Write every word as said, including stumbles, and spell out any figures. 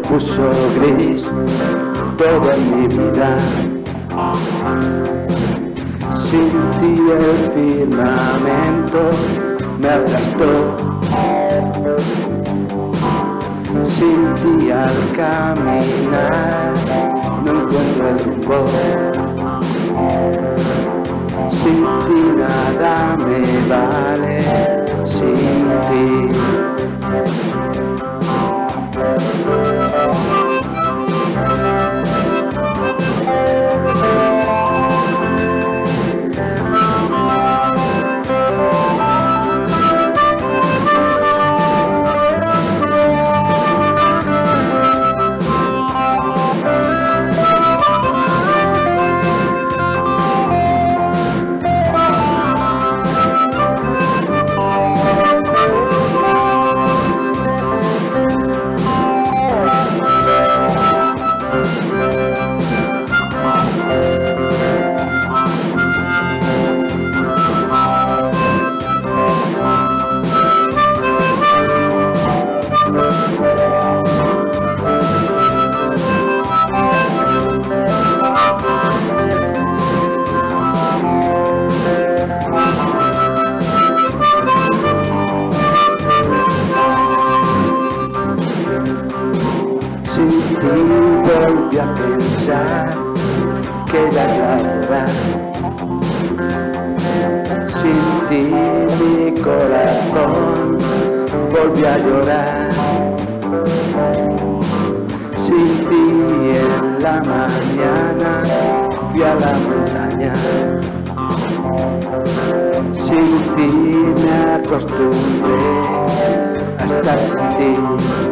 puso gris toda mi vida. Sin ti el firmamento me aplastó. Sin ti al caminar no encuentro el rumbo. Sin ti nada me vale, sin ti. Sin ti volví a pensar que era la hora. Sin ti mi corazon volvió a llorar. Sin ti en la mañana fui a la montaña. Sin ti me acostumbré a estar sin ti.